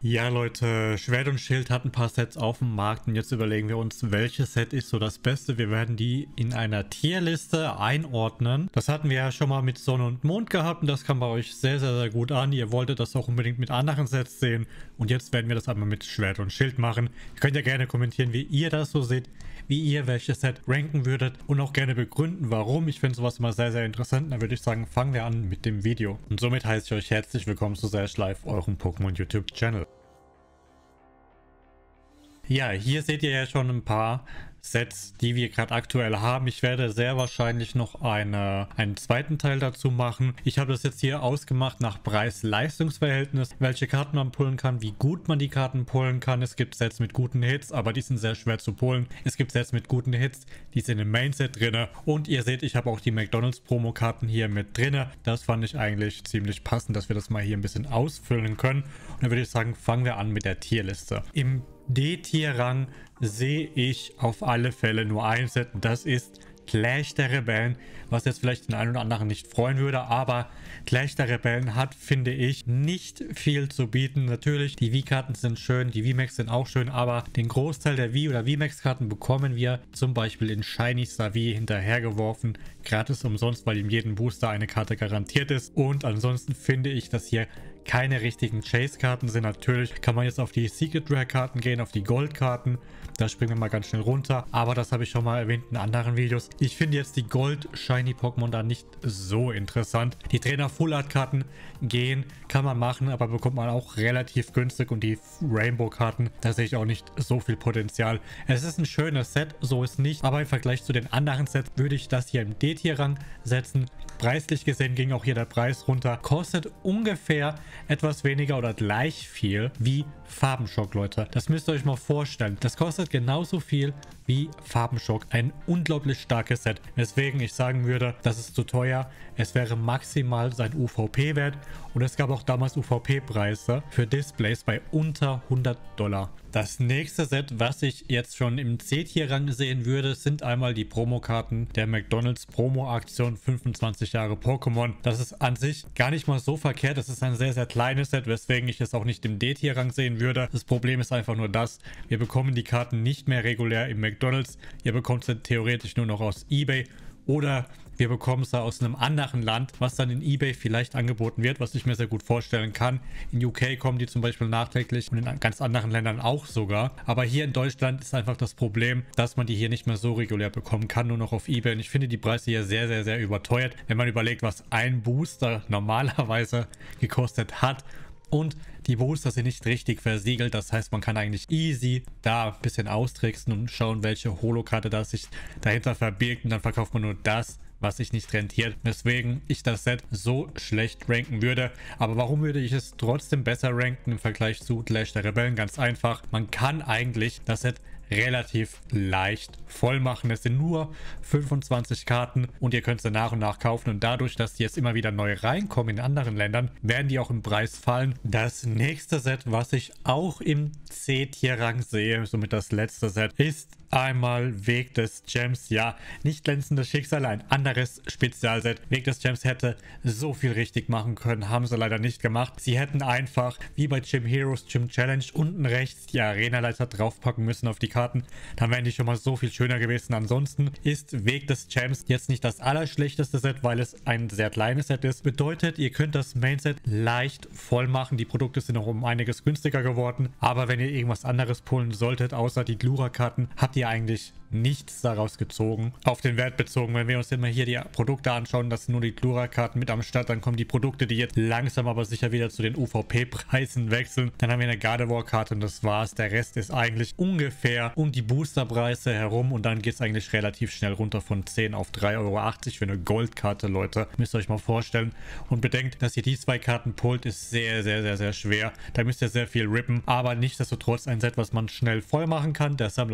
Ja, Leute, Schwert und Schild hat ein paar Sets auf dem Markt und jetzt überlegen wir uns, welches Set ist so das Beste. Wir werden die in einer Tierliste einordnen. Das hatten wir ja schon mal mit Sonne und Mond gehabt und das kam bei euch sehr, sehr, sehr gut an. Ihr wolltet das auch unbedingt mit anderen Sets sehen und jetzt werden wir das einmal mit Schwert und Schild machen. Ihr könnt ja gerne kommentieren, wie ihr das so seht, wie ihr welches Set ranken würdet und auch gerne begründen, warum. Ich finde sowas immer sehr, sehr interessant. Dann würde ich sagen, fangen wir an mit dem Video. Und somit heiße ich euch herzlich willkommen zu Sash Live, eurem Pokémon YouTube Channel. Ja, hier seht ihr ja schon ein paar Sets, die wir gerade aktuell haben. Ich werde sehr wahrscheinlich noch einen zweiten Teil dazu machen. Ich habe das jetzt hier ausgemacht nach Preis-Leistungs-Verhältnis, welche Karten man pullen kann, wie gut man die Karten pullen kann. Es gibt Sets mit guten Hits, aber die sind sehr schwer zu pullen. Es gibt Sets mit guten Hits, die sind im Main-Set drin. Und ihr seht, ich habe auch die McDonald's-Promo-Karten hier mit drin. Das fand ich eigentlich ziemlich passend, dass wir das mal hier ein bisschen ausfüllen können. Und dann würde ich sagen, fangen wir an mit der Tierliste. Im D-Tier-Rang sehe ich auf alle Fälle nur ein Set, und das ist Clash der Rebellen, was jetzt vielleicht den einen oder anderen nicht freuen würde, aber Clash der Rebellen hat, finde ich, nicht viel zu bieten. Natürlich, die V-Karten sind schön, die V-Max sind auch schön, aber den Großteil der V- oder V-Max-Karten bekommen wir zum Beispiel in Shiny Savvy hinterhergeworfen, gratis umsonst, weil in jedem Booster eine Karte garantiert ist. Und ansonsten finde ich, dass hier keine richtigen Chase-Karten sind. Natürlich kann man jetzt auf die Secret Rare-Karten gehen, auf die Gold-Karten. Da springen wir mal ganz schnell runter. Aber das habe ich schon mal erwähnt in anderen Videos. Ich finde jetzt die Gold-Shiny-Pokémon da nicht so interessant. Die Trainer-Full-Art-Karten gehen, kann man machen, aber bekommt man auch relativ günstig. Und die Rainbow-Karten, da sehe ich auch nicht so viel Potenzial. Es ist ein schönes Set, so ist nicht. Aber im Vergleich zu den anderen Sets würde ich das hier im D-Tier-Rang setzen. Preislich gesehen ging auch hier der Preis runter. Kostet ungefähr etwas weniger oder gleich viel wie Farbenschock, Leute. Das müsst ihr euch mal vorstellen. Das kostet genauso viel wie Farbenschock. Ein unglaublich starkes Set. Weswegen ich sagen würde, das ist zu teuer. Es wäre maximal sein UVP-Wert. Und es gab auch damals UVP-Preise für Displays bei unter $100. Das nächste Set, was ich jetzt schon im C-Tier-Rang sehen würde, sind einmal die Promokarten der McDonald's Promo-Aktion 25 Jahre Pokémon. Das ist an sich gar nicht mal so verkehrt. Das ist ein sehr, sehr kleines Set, weswegen ich es auch nicht im D-Tier-Rang sehen würde. Das Problem ist einfach nur das, wir bekommen die Karten nicht mehr regulär im McDonald's. Ihr bekommt sie theoretisch nur noch aus eBay oder wir bekommen es aus einem anderen Land, was dann in eBay vielleicht angeboten wird, was ich mir sehr gut vorstellen kann. In UK kommen die zum Beispiel nachträglich und in ganz anderen Ländern auch sogar. Aber hier in Deutschland ist einfach das Problem, dass man die hier nicht mehr so regulär bekommen kann, nur noch auf eBay. Und ich finde die Preise hier sehr, sehr, sehr überteuert, wenn man überlegt, was ein Booster normalerweise gekostet hat. Und die Booster sind nicht richtig versiegelt, das heißt, man kann eigentlich easy da ein bisschen austricksen und schauen, welche Holokarte da sich dahinter verbirgt, und dann verkauft man nur das, was sich nicht rentiert, weswegen ich das Set so schlecht ranken würde. Aber warum würde ich es trotzdem besser ranken im Vergleich zu Clash der Rebellen? Ganz einfach, man kann eigentlich das Set relativ leicht voll machen. Es sind nur 25 Karten und ihr könnt sie nach und nach kaufen, und dadurch, dass die jetzt immer wieder neu reinkommen in anderen Ländern, werden die auch im Preis fallen. Das nächste Set, was ich auch im C-Tier-Rang sehe, somit das letzte Set, ist einmal Weg des Gems. Ja, nicht glänzendes Schicksal, ein anderes Spezialset. Weg des Gems hätte so viel richtig machen können, haben sie leider nicht gemacht. Sie hätten einfach, wie bei Gym Heroes, Gym Challenge, unten rechts die Arena-Leiter draufpacken müssen auf die Karten. Dann wären die schon mal so viel schöner gewesen. Ansonsten ist Weg des Gems jetzt nicht das allerschlechteste Set, weil es ein sehr kleines Set ist. Bedeutet, ihr könnt das Main-Set leicht voll machen. Die Produkte sind auch um einiges günstiger geworden. Aber wenn ihr irgendwas anderes pullen solltet, außer die Glura-Karten, habt ihr eigentlich nichts daraus gezogen. Auf den Wert bezogen, wenn wir uns immer hier die Produkte anschauen, das sind nur die Glura-Karten mit am Start, dann kommen die Produkte, die jetzt langsam aber sicher wieder zu den UVP-Preisen wechseln. Dann haben wir eine Gardevoir-Karte und das war's. Der Rest ist eigentlich ungefähr um die Boosterpreise herum, und dann geht es eigentlich relativ schnell runter von 10 auf 3,80 € für eine Goldkarte, Leute. Müsst ihr euch mal vorstellen. Und bedenkt, dass ihr die zwei Karten pullt, ist sehr, sehr, sehr, sehr schwer. Da müsst ihr sehr viel rippen, aber nichtsdestotrotz ein Set, was man schnell voll machen kann. Der Sammler freut sich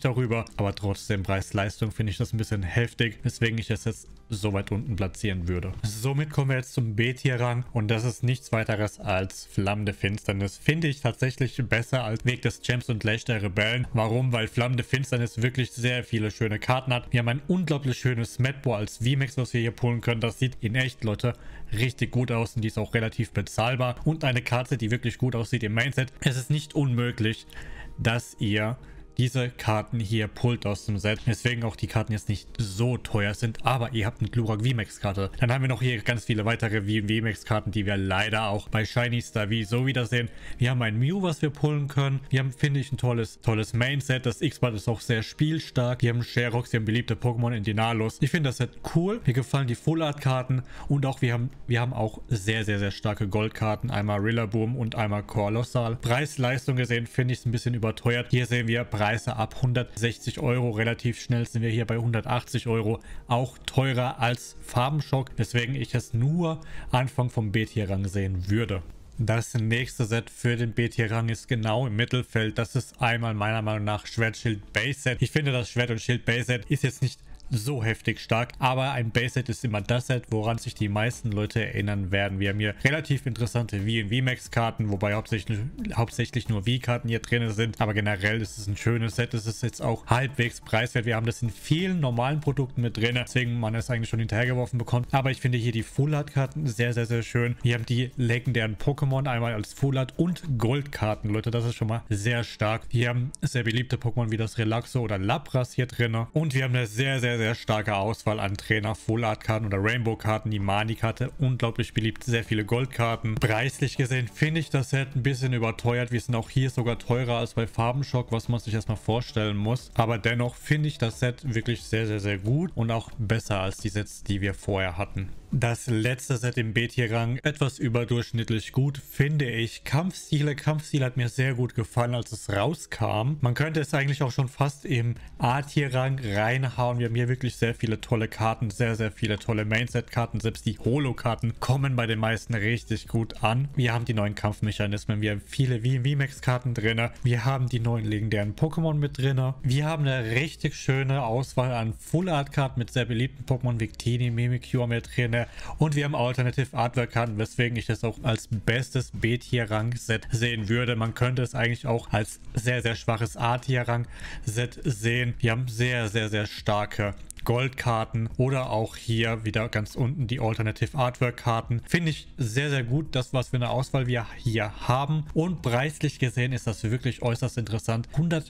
nicht darüber, aber trotzdem Preis-Leistung finde ich das ein bisschen heftig, weswegen ich es jetzt so weit unten platzieren würde. Somit kommen wir jetzt zum B-Tier-Rang und das ist nichts weiteres als Flammende Finsternis. Finde ich tatsächlich besser als Weg des Champs und Clash der Rebellen. Warum? Weil Flammende Finsternis wirklich sehr viele schöne Karten hat. Wir haben ein unglaublich schönes Medbo als VMAX, was wir hier pullen können. Das sieht in echt, Leute, richtig gut aus und die ist auch relativ bezahlbar. Und eine Karte, die wirklich gut aussieht im Mainset. Es ist nicht unmöglich, dass ihr diese Karten hier pullt aus dem Set, weswegen auch die Karten jetzt nicht so teuer sind, aber ihr habt eine Glurak VMAX-Karte. Dann haben wir noch hier ganz viele weitere VMAX-Karten, die wir leider auch bei Shiny Star V so wiedersehen. Wir haben ein Mew, was wir pullen können. Wir haben, finde ich, ein tolles Main-Set. Das X-Bad ist auch sehr spielstark. Wir haben Sherox, wir haben beliebte Pokémon in Dinalos. Ich finde das Set cool. Mir gefallen die Full-Art-Karten und auch wir haben auch sehr, sehr, sehr starke Goldkarten. Einmal Rillaboom und einmal Colossal. Preis-Leistung gesehen finde ich es ein bisschen überteuert. Hier sehen wir Preise ab 160 Euro. Relativ schnell sind wir hier bei 180 Euro. Auch teurer als Farbenschock, weswegen ich es nur Anfang vom B-Tier-Rang sehen würde. Das nächste Set für den B-Tier-Rang ist genau im Mittelfeld. Das ist einmal meiner Meinung nach Schwert-Schild Base-Set. Ich finde, das Schwert- und Schild-Base-Set ist jetzt nicht so heftig stark, aber ein Base-Set ist immer das Set, woran sich die meisten Leute erinnern werden. Wir haben hier relativ interessante V- und VMAX-Karten, wobei hauptsächlich nur V-Karten hier drin sind, aber generell ist es ein schönes Set. Es ist jetzt auch halbwegs preiswert. Wir haben das in vielen normalen Produkten mit drin, deswegen man es eigentlich schon hinterhergeworfen bekommt, aber ich finde hier die Full-Art-Karten sehr, sehr, sehr schön. Wir haben die legendären Pokémon einmal als Full-Art und Goldkarten, Leute, das ist schon mal sehr stark. Wir haben sehr beliebte Pokémon wie das Relaxo oder Lapras hier drin und wir haben eine sehr, sehr starke Auswahl an Trainer, Full-Art-Karten oder Rainbow-Karten, die Mani-Karte, unglaublich beliebt, sehr viele Goldkarten. Preislich gesehen finde ich das Set ein bisschen überteuert. Wir sind auch hier sogar teurer als bei Farbenschock, was man sich erstmal vorstellen muss. Aber dennoch finde ich das Set wirklich sehr, sehr, sehr gut und auch besser als die Sets, die wir vorher hatten. Das letzte Set im B-Tier-Rang, etwas überdurchschnittlich gut, finde ich. Kampfstile hat mir sehr gut gefallen, als es rauskam. Man könnte es eigentlich auch schon fast im A-Tier-Rang reinhauen. Wir haben hier wirklich sehr viele tolle Karten, sehr, sehr viele tolle Mainset-Karten. Selbst die Holo-Karten kommen bei den meisten richtig gut an. Wir haben die neuen Kampfmechanismen, wir haben viele VMAX-Karten drin. Wir haben die neuen legendären Pokémon mit drin. Wir haben eine richtig schöne Auswahl an Full-Art-Karten mit sehr beliebten Pokémon, Victini, Mimikyu mit drin. Und wir haben Alternative Artwork-Karten, weswegen ich das auch als bestes B-Tier-Rang-Set sehen würde. Man könnte es eigentlich auch als sehr, sehr schwaches A-Tier-Rang-Set sehen. Wir haben sehr, sehr, sehr starke Goldkarten oder auch hier wieder ganz unten die Alternative Artwork Karten. Finde ich sehr, sehr gut, das was für eine Auswahl wir hier haben und preislich gesehen ist das wirklich äußerst interessant.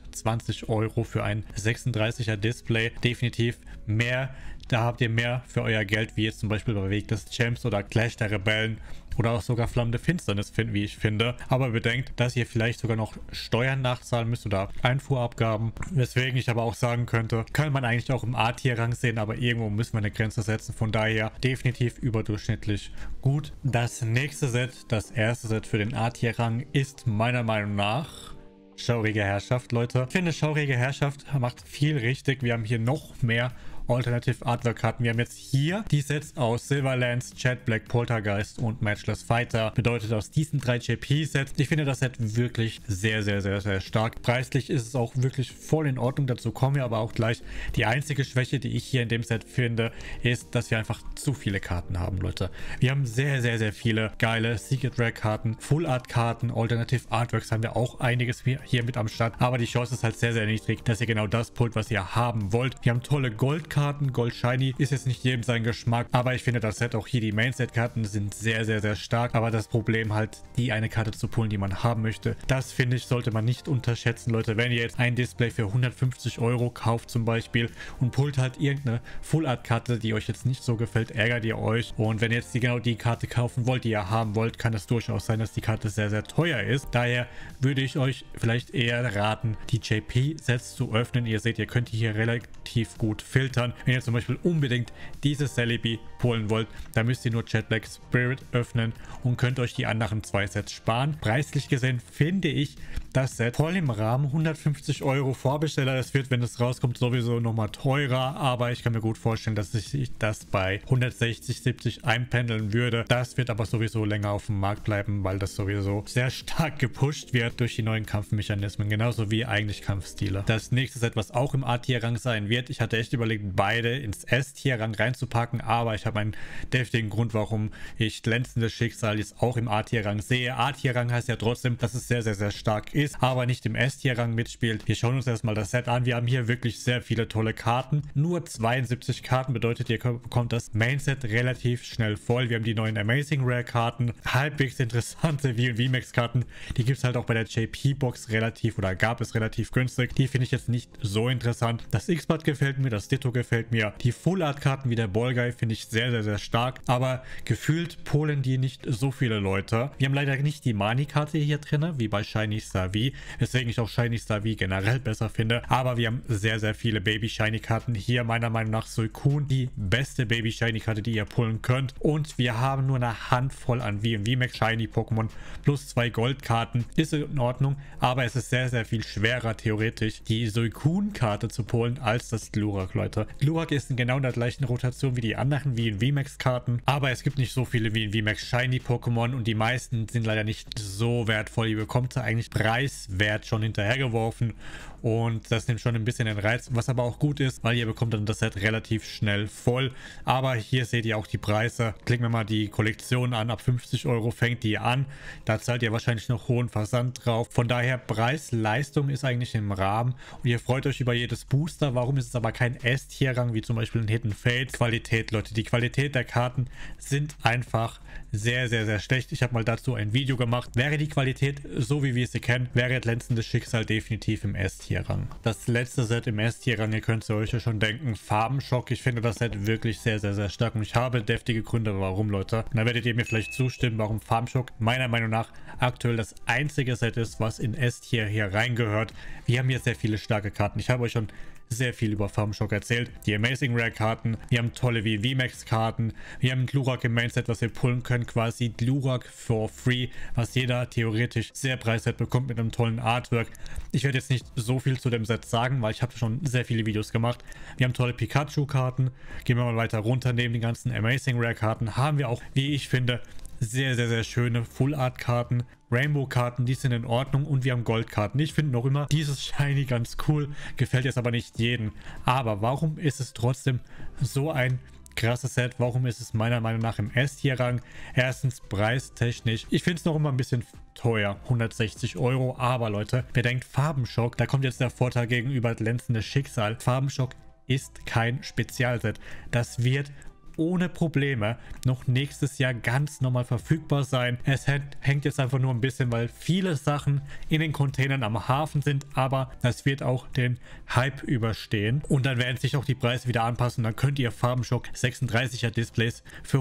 120 Euro für ein 36er Display, definitiv mehr. Da habt ihr mehr für euer Geld, wie jetzt zum Beispiel bei Weg des Champs oder Clash der Rebellen oder auch sogar Flammende Finsternis, wie ich finde. Aber bedenkt, dass ihr vielleicht sogar noch Steuern nachzahlen müsst oder Einfuhrabgaben. Weswegen ich aber auch sagen könnte, kann man eigentlich auch im A-Tier-Rang sehen, aber irgendwo müssen wir eine Grenze setzen. Von daher definitiv überdurchschnittlich gut. Das nächste Set, das erste Set für den A-Tier-Rang, ist meiner Meinung nach Schaurige Herrschaft, Leute. Ich finde, Schaurige Herrschaft macht viel richtig. Wir haben hier noch mehr Alternative Artwork Karten. Wir haben jetzt hier die Sets aus Silverlands, Chat Black, Poltergeist und Matchless Fighter. Bedeutet aus diesen 3 JP-Sets. Ich finde das Set wirklich sehr, sehr, sehr, sehr stark. Preislich ist es auch wirklich voll in Ordnung. Dazu kommen wir aber auch gleich. Die einzige Schwäche, die ich hier in dem Set finde, ist, dass wir einfach zu viele Karten haben, Leute. Wir haben sehr, sehr, sehr viele geile Secret Rare Karten, Full Art Karten, Alternative Artworks haben wir auch einiges hier mit am Start. Aber die Chance ist halt sehr, sehr niedrig, dass ihr genau das pullt, was ihr haben wollt. Wir haben tolle Goldkarten. Gold Shiny ist jetzt nicht jedem sein Geschmack, aber ich finde das Set auch hier, die Main-Set-Karten sind sehr, sehr, sehr stark, aber das Problem halt, die eine Karte zu pullen, die man haben möchte, das finde ich, sollte man nicht unterschätzen, Leute. Wenn ihr jetzt ein Display für 150 Euro kauft zum Beispiel und pullt halt irgendeine Full-Art-Karte, die euch jetzt nicht so gefällt, ärgert ihr euch und wenn ihr jetzt genau die Karte kaufen wollt, die ihr haben wollt, kann es durchaus sein, dass die Karte sehr, sehr teuer ist. Daher würde ich euch vielleicht eher raten, die JP-Sets zu öffnen. Ihr seht, ihr könnt hier relativ gut filtern. Wenn ihr zum Beispiel unbedingt dieses Celebi holen wollt, dann müsst ihr nur Chat Black Spirit öffnen und könnt euch die anderen 2 Sets sparen. Preislich gesehen finde ich, das Set voll im Rahmen. 150 Euro Vorbesteller. Das wird, wenn es rauskommt, sowieso nochmal teurer. Aber ich kann mir gut vorstellen, dass sich das bei 160, 70 einpendeln würde. Das wird aber sowieso länger auf dem Markt bleiben, weil das sowieso sehr stark gepusht wird durch die neuen Kampfmechanismen. Genauso wie eigentlich Kampfstile. Das nächste Set, was auch im A-Tier-Rang sein wird. Ich hatte echt überlegt, beide ins S-Tier-Rang reinzupacken. Aber ich habe einen deftigen Grund, warum ich glänzendes Schicksal jetzt auch im A-Tier-Rang sehe. A-Tier-Rang heißt ja trotzdem, dass es sehr, sehr, sehr stark ist, aber nicht im S-Tier-Rang mitspielt. Wir schauen uns erstmal das Set an. Wir haben hier wirklich sehr viele tolle Karten. Nur 72 Karten bedeutet, ihr bekommt das Main-Set relativ schnell voll. Wir haben die neuen Amazing Rare-Karten, halbwegs interessante V&V-Max-Karten. Die gibt es halt auch bei der JP-Box relativ oder gab es relativ günstig. Die finde ich jetzt nicht so interessant. Das X-Bad gefällt mir, das Ditto gefällt mir. Die Full-Art-Karten wie der Ball-Guy finde ich sehr, sehr, sehr stark, aber gefühlt polen die nicht so viele Leute. Wir haben leider nicht die Mani-Karte hier drin, wie bei Shiny Star V, weswegen ich auch Shiny Star V generell besser finde, aber wir haben sehr, sehr viele Baby-Shiny-Karten. Hier meiner Meinung nach Suicune, die beste Baby-Shiny-Karte, die ihr pullen könnt, und wir haben nur eine Handvoll an V&V-Max Shiny-Pokémon plus 2 Goldkarten. Ist in Ordnung, aber es ist sehr, sehr viel schwerer theoretisch, die Suicune-Karte zu pullen, als das Glurak, Leute. Glurak ist in genau der gleichen Rotation wie die anderen V&V-Max-Karten, aber es gibt nicht so viele V&V-Max Shiny-Pokémon und die meisten sind leider nicht so wertvoll. Ihr bekommt da eigentlich preiswert schon hinterhergeworfen und das nimmt schon ein bisschen den Reiz, was aber auch gut ist, weil ihr bekommt dann das Set relativ schnell voll. Aber hier seht ihr auch die Preise. Klicken wir mal die Kollektion an, ab 50 Euro fängt die an. Da zahlt ihr wahrscheinlich noch hohen Versand drauf. Von daher Preis-Leistung ist eigentlich im Rahmen und ihr freut euch über jedes Booster. Warum ist es aber kein S-Tier-Rang wie zum Beispiel ein Hidden Fates? Qualität, Leute. Die Qualität der Karten sind einfach sehr, sehr, sehr schlecht. Ich habe mal dazu ein Video gemacht. Wäre die Qualität so, wie wir sie kennen, wäre glänzendes Schicksal definitiv im S-Tier-Rang. Das letzte Set im S-Tier-Rang, ihr könnt es euch ja schon denken, Farbenschock. Ich finde das Set wirklich sehr, sehr, sehr stark und ich habe deftige Gründe, warum, Leute. Und da werdet ihr mir vielleicht zustimmen, warum Farbenschock meiner Meinung nach aktuell das einzige Set ist, was in S-Tier hier reingehört. Wir haben hier sehr viele starke Karten. Ich habe euch schon sehr viel über Farbenschock erzählt. Die Amazing Rare Karten, wir haben tolle V&V-Max Karten, wir haben Glurak im Mainset, was wir pullen können, quasi Glurak for free, was jeder theoretisch sehr preiswert bekommt mit einem tollen Artwork. Ich werde jetzt nicht so viel zu dem Set sagen, weil ich habe schon sehr viele Videos gemacht. Wir haben tolle Pikachu Karten, gehen wir mal weiter runter, neben den ganzen Amazing Rare Karten haben wir auch, wie ich finde, sehr, sehr, sehr schöne Full-Art-Karten. Rainbow-Karten, die sind in Ordnung und wir haben Goldkarten. Ich finde noch immer dieses Shiny ganz cool, gefällt jetzt aber nicht jedem. Aber warum ist es trotzdem so ein krasses Set? Warum ist es meiner Meinung nach im S-Tier-Rang? Erstens preistechnisch. Ich finde es noch immer ein bisschen teuer, 160 Euro. Aber Leute, bedenkt Farbenschock, da kommt jetzt der Vorteil gegenüber glänzendes Schicksal. Farbenschock ist kein Spezialset. Das wird ohne Probleme noch nächstes Jahr ganz normal verfügbar sein. Es hängt jetzt einfach nur ein bisschen, weil viele Sachen in den Containern am Hafen sind, aber das wird auch den Hype überstehen und dann werden sich auch die Preise wieder anpassen. Dann könnt ihr Farbenschock 36er Displays für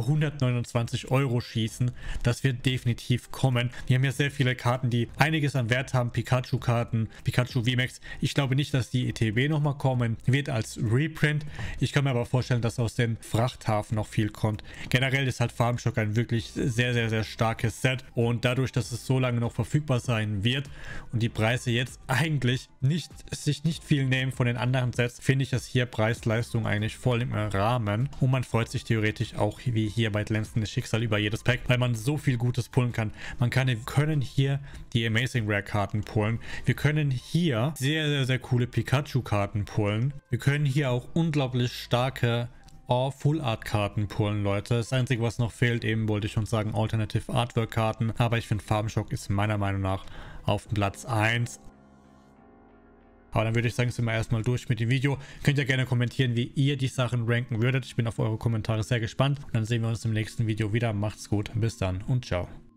129 Euro schießen. Das wird definitiv kommen. Wir haben ja sehr viele Karten, die einiges an Wert haben. Pikachu-Karten, Pikachu VMAX. Ich glaube nicht, dass die ETB nochmal kommen wird als Reprint. Ich kann mir aber vorstellen, dass aus den Frachthafen noch viel kommt. Generell ist halt Farbenschock ein wirklich sehr, sehr, sehr starkes Set und dadurch, dass es so lange noch verfügbar sein wird und die Preise jetzt eigentlich sich nicht viel nehmen von den anderen Sets, finde ich das hier Preis-Leistung eigentlich voll im Rahmen und man freut sich theoretisch auch wie hier bei glänzendes Schicksal über jedes Pack, weil man so viel Gutes pullen kann. Wir können hier die Amazing Rare Karten pullen. Wir können hier sehr, sehr, sehr coole Pikachu Karten pullen. Wir können hier auch unglaublich starke Full Art Karten pullen, Leute. Das Einzige, was noch fehlt, eben wollte ich schon sagen, Alternative Artwork Karten. Aber ich finde Farbenschock ist meiner Meinung nach auf Platz 1. Aber dann würde ich sagen, sind wir erstmal durch mit dem Video. Könnt ihr gerne kommentieren, wie ihr die Sachen ranken würdet. Ich bin auf eure Kommentare sehr gespannt. Und dann sehen wir uns im nächsten Video wieder. Macht's gut. Bis dann und ciao.